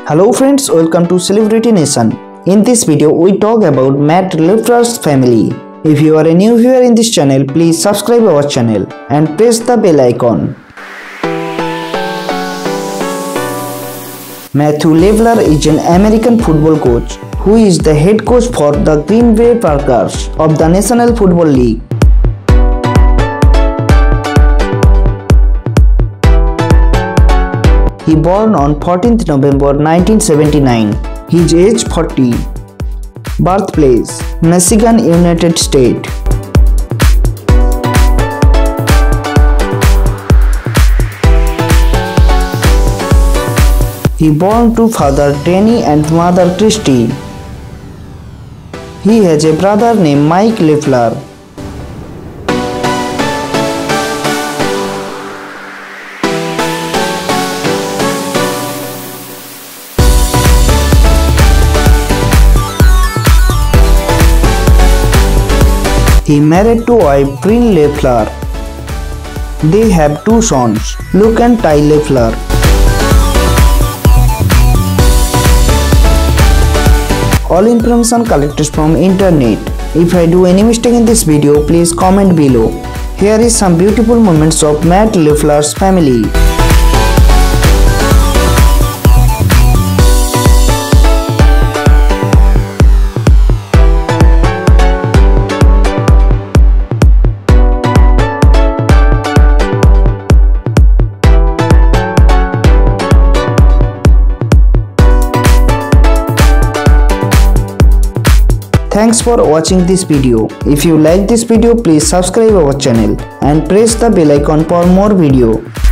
Hello friends, welcome to Celebrity Nation. In this video, we talk about Matt Leffler's family. If you are a new viewer in this channel, please subscribe our channel and press the bell icon. Matthew Leffler is an American football coach who is the head coach for the Green Bay Packers of the National Football League. He born on 14th November 1979. His age 40. Birthplace Michigan, United States. He born to father Danny and mother Christy. He has a brother named Mike Leffler. He married to wife Bryn Leffler. They have two sons, Luke and Ty Leffler. All information collected from internet. If I do any mistake in this video, please comment below. Here is some beautiful moments of Matt Leffler's family. Thanks for watching this video. If you like this video, please subscribe our channel and press the bell icon for more video.